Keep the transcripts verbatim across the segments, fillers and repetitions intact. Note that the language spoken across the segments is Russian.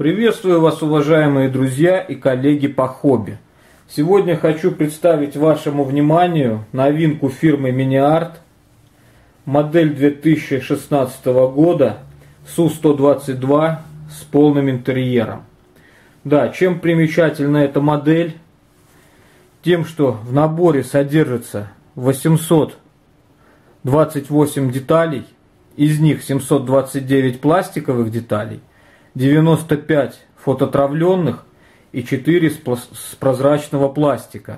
Приветствую вас, уважаемые друзья и коллеги по хобби. Сегодня хочу представить вашему вниманию новинку фирмы Mini-Art, модель две тысячи шестнадцатого года Су сто двадцать два с полным интерьером. Да, чем примечательна эта модель? Тем, что в наборе содержится восемьсот двадцать восемь деталей, из них семьсот двадцать девять пластиковых деталей, девяносто пять фототравленных и четыре с прозрачного пластика.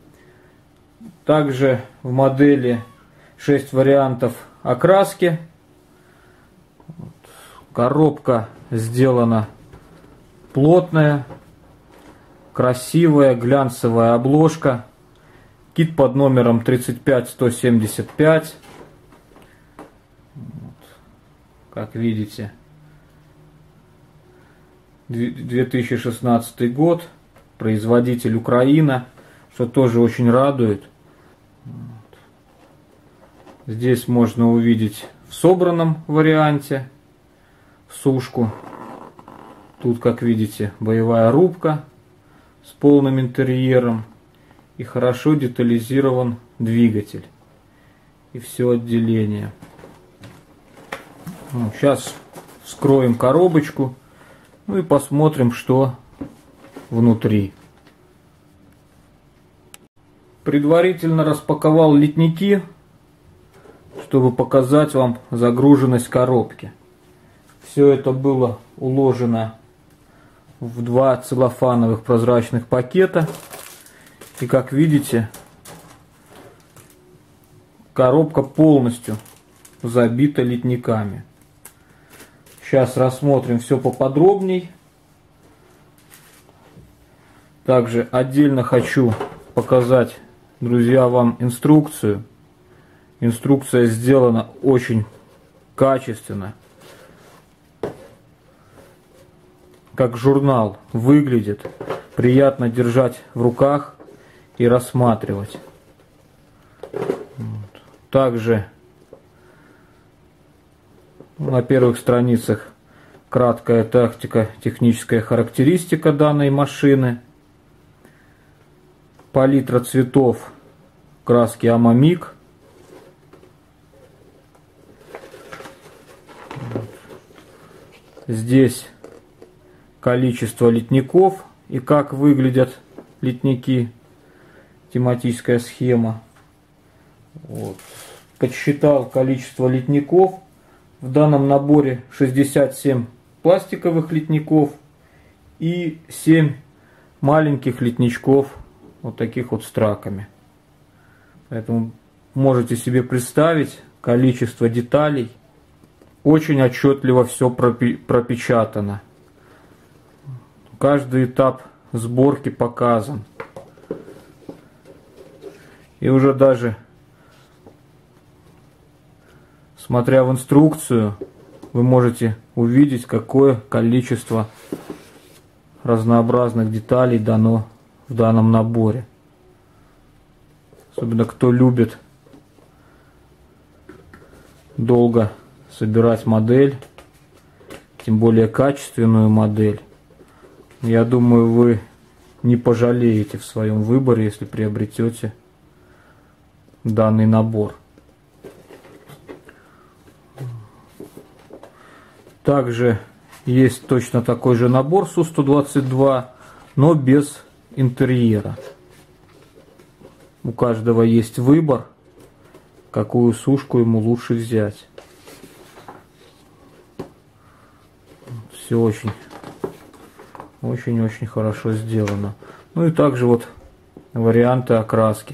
Также в модели шесть вариантов окраски. Коробка сделана плотная, красивая, глянцевая обложка. Кит под номером тридцать пять сто семьдесят пять. Как видите, две тысячи шестнадцатый год, производитель Украина, что тоже очень радует. Здесь можно увидеть в собранном варианте сушку. Тут, как видите, боевая рубка с полным интерьером и хорошо детализирован двигатель и все отделение. Ну, сейчас вскроем коробочку, ну и посмотрим, что внутри. Предварительно распаковал литники, чтобы показать вам загруженность коробки. Все это было уложено в два целлофановых прозрачных пакета. И как видите, коробка полностью забита литниками. Сейчас рассмотрим все поподробней. Также отдельно хочу показать, друзья, вам инструкцию. Инструкция сделана очень качественно. Как журнал выглядит. Приятно держать в руках и рассматривать. Также на первых страницах краткая тактика, техническая характеристика данной машины. Палитра цветов краски Амамик. Здесь количество литников и как выглядят литники. Тематическая схема. Вот. Подсчитал количество литников. В данном наборе шестьдесят семь пластиковых литников и семь маленьких литничков, вот таких вот с траками. Поэтому можете себе представить количество деталей. Очень отчетливо все пропечатано. Каждый этап сборки показан. И уже даже смотря в инструкцию, вы можете увидеть, какое количество разнообразных деталей дано в данном наборе. Особенно кто любит долго собирать модель, тем более качественную модель. Я думаю, вы не пожалеете в своем выборе, если приобретете данный набор. Также есть точно такой же набор Су сто двадцать два, но без интерьера. У каждого есть выбор, какую сушку ему лучше взять. Все очень, очень-очень хорошо сделано. Ну и также вот варианты окраски.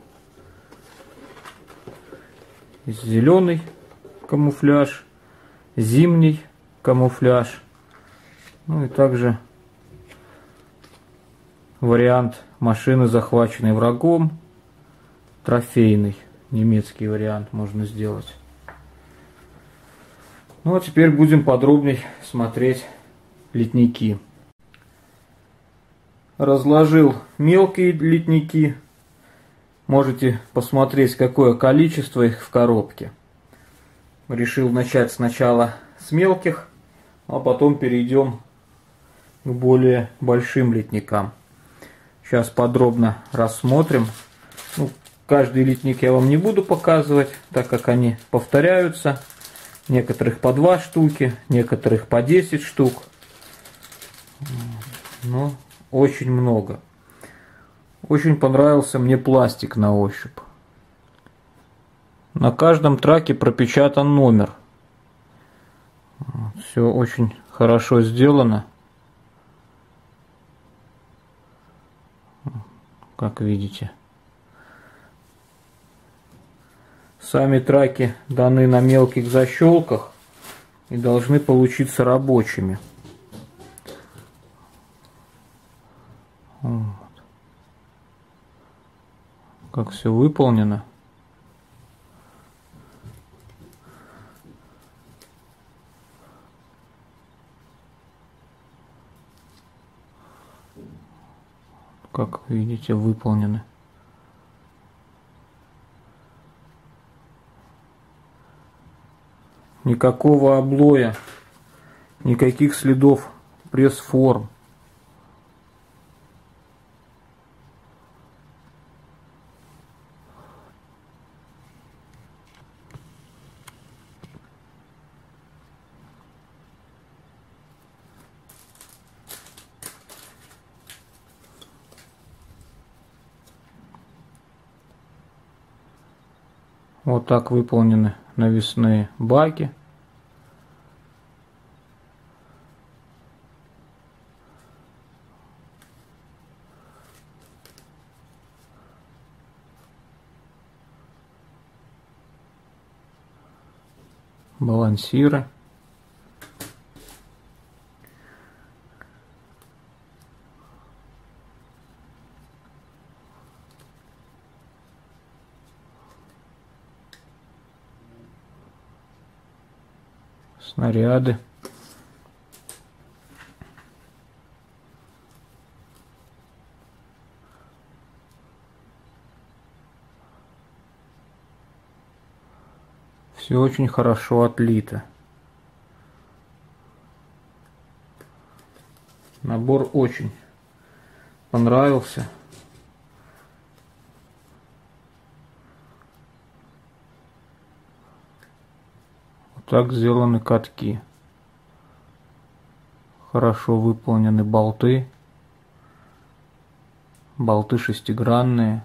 Зеленый камуфляж, зимний камуфляж, ну и также вариант машины, захваченной врагом, трофейный, немецкий вариант можно сделать. Ну а теперь будем подробнее смотреть литники. Разложил мелкие литники, можете посмотреть, какое количество их в коробке. Решил начать сначала с мелких, а потом перейдем к более большим литникам. Сейчас подробно рассмотрим. Ну, каждый литник я вам не буду показывать, так как они повторяются. Некоторых по два штуки, некоторых по десять штук. Но очень много. Очень понравился мне пластик на ощупь. На каждом траке пропечатан номер. Все очень хорошо сделано. Как видите. Сами траки даны на мелких защелках и должны получиться рабочими. Вот. Как все выполнено. Как видите, выполнены. Никакого облоя, никаких следов пресс-форм. Вот так выполнены навесные баки. Балансиры. Снаряды. Все очень хорошо отлито. Набор очень понравился. Вот так сделаны катки. Хорошо выполнены болты. Болты шестигранные.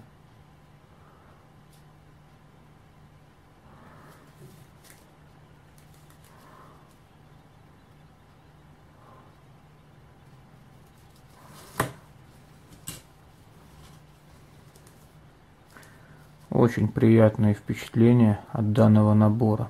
Очень приятные впечатления от данного набора.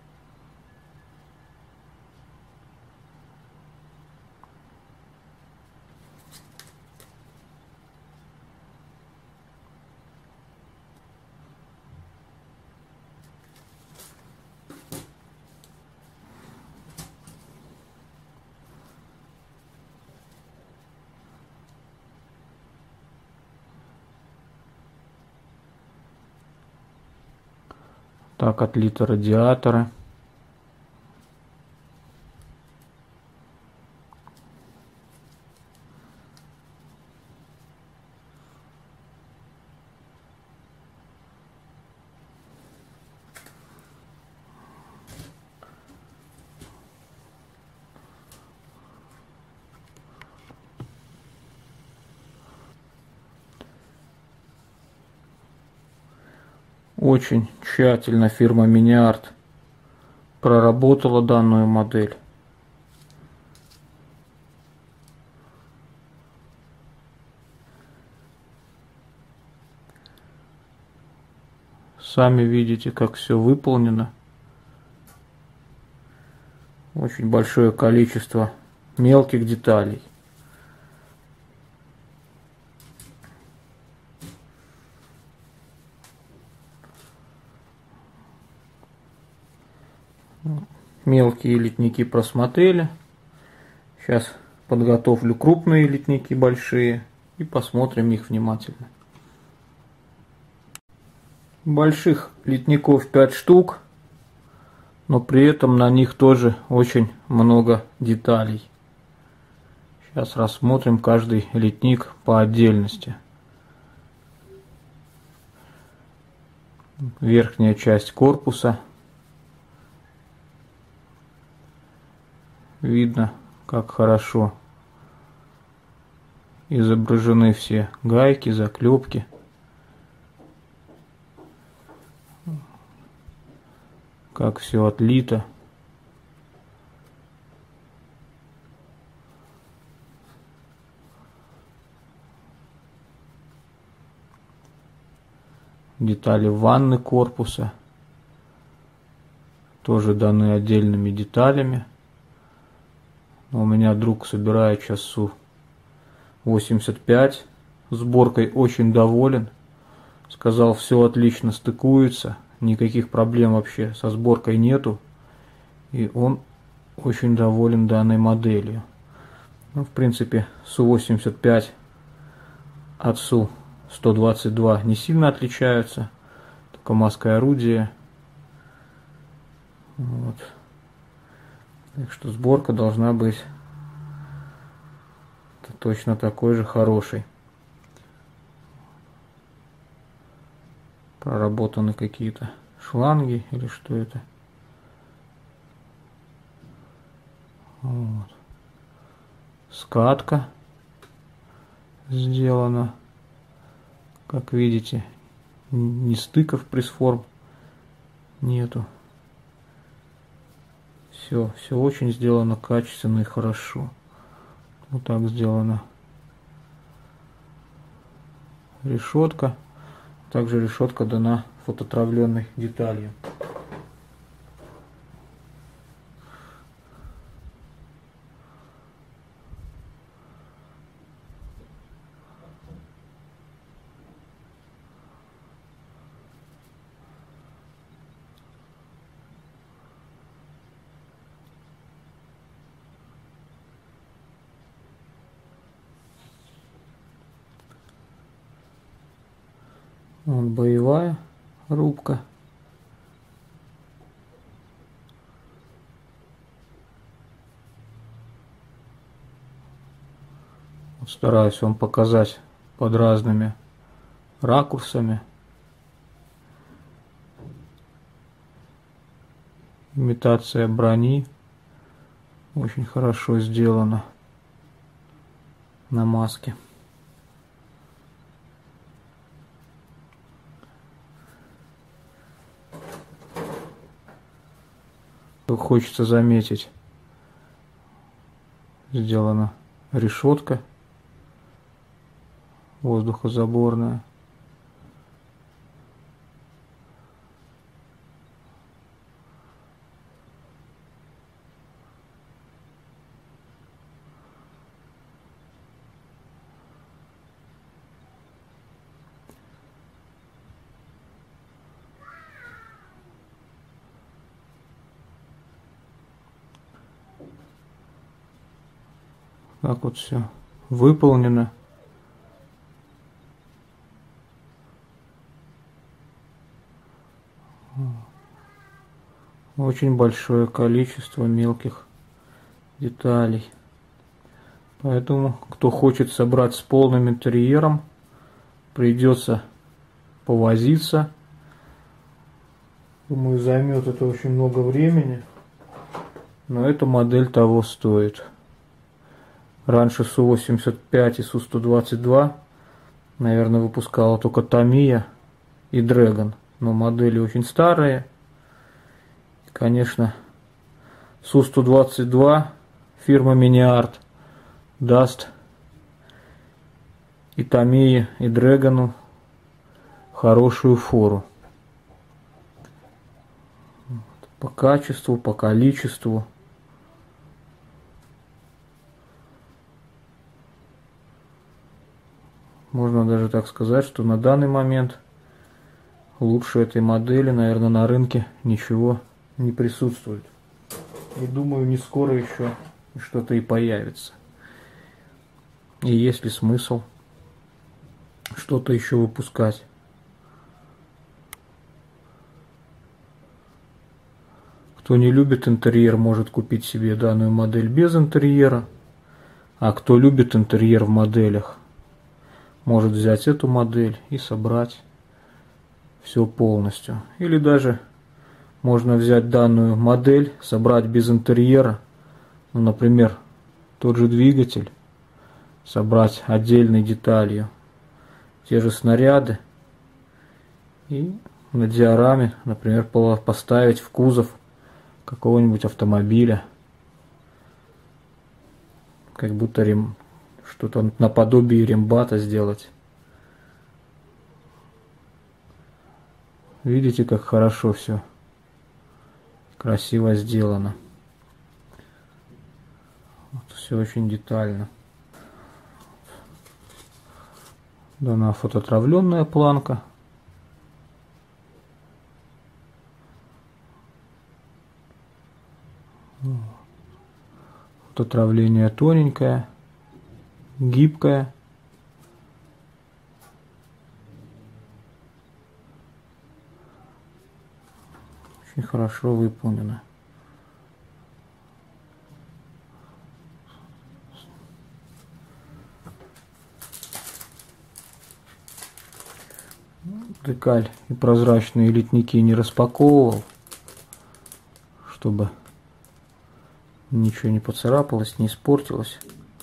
Так отлиты радиаторы. Очень тщательно фирма Mini-Art проработала данную модель. Сами видите, как все выполнено. Очень большое количество мелких деталей. Мелкие литники просмотрели. Сейчас подготовлю крупные литники большие и посмотрим их внимательно. Больших литников пять штук, но при этом на них тоже очень много деталей. Сейчас рассмотрим каждый литник по отдельности. Верхняя часть корпуса. Видно, как хорошо изображены все гайки, заклепки. Как все отлито. Детали ванны корпуса тоже даны отдельными деталями. Но у меня друг собирает сейчас Су восемьдесят пять. Сборкой очень доволен. Сказал, все отлично стыкуется. Никаких проблем вообще со сборкой нету. И он очень доволен данной моделью. Ну, в принципе, Су восемьдесят пять от Су сто двадцать два не сильно отличаются. Только маска и орудие. Вот. Так что сборка должна быть точно такой же хорошей. Проработаны какие-то шланги или что это. Вот. Скатка сделана. Как видите, ни стыков пресс-форм нету. Все, все очень сделано качественно и хорошо. Вот так сделана решетка. Также решетка дана фототравленной деталью. Вот боевая рубка. Вот стараюсь вам показать под разными ракурсами. Имитация брони очень хорошо сделана на маске. Хочется заметить, сделана решетка воздухозаборная. Как вот все выполнено. Очень большое количество мелких деталей. Поэтому, кто хочет собрать с полным интерьером, придется повозиться. Думаю, займет это очень много времени. Но эта модель того стоит. Раньше Су восемьдесят пять и Су сто двадцать два, наверное, выпускала только Tamiya и Dragon. Но модели очень старые. Конечно, Су сто двадцать два фирма Mini-Art даст и Tamiya, и Dragon хорошую фору. По качеству, по количеству. Можно даже так сказать, что на данный момент лучше этой модели, наверное, на рынке ничего не присутствует. И думаю, не скоро еще что-то и появится. И есть ли смысл что-то еще выпускать? Кто не любит интерьер, может купить себе данную модель без интерьера. А кто любит интерьер в моделях, может взять эту модель и собрать все полностью. Или даже можно взять данную модель, собрать без интерьера, ну, например, тот же двигатель, собрать отдельной деталью, те же снаряды и на диораме, например, поставить в кузов какого-нибудь автомобиля, как будто рем... что-то наподобие рембата сделать. Видите, как хорошо все, красиво сделано. Вот, все очень детально. Дана фототравленная планка. Фототравление тоненькое, гибкое. Очень хорошо выполнено. Декаль и прозрачные литники не распаковывал, чтобы ничего не поцарапалось, не испортилось.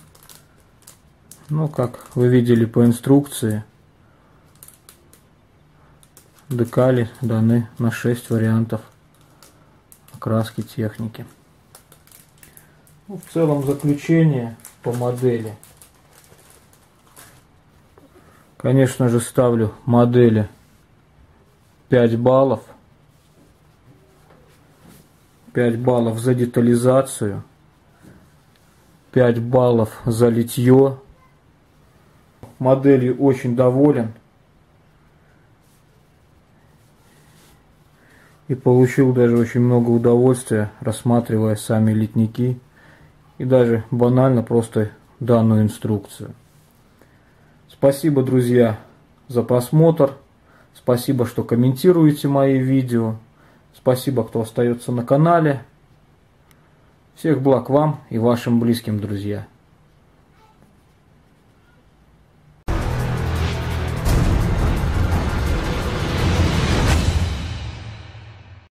Ну, как вы видели по инструкции, декали даны на шесть вариантов окраски техники. Ну, в целом заключение по модели. Конечно же, ставлю модели пять баллов. пять баллов за детализацию. пять баллов за литье. Моделью очень доволен. И получил даже очень много удовольствия, рассматривая сами литники. И даже банально просто данную инструкцию. Спасибо, друзья, за просмотр. Спасибо, что комментируете мои видео. Спасибо, кто остается на канале. Всех благ вам и вашим близким, друзья.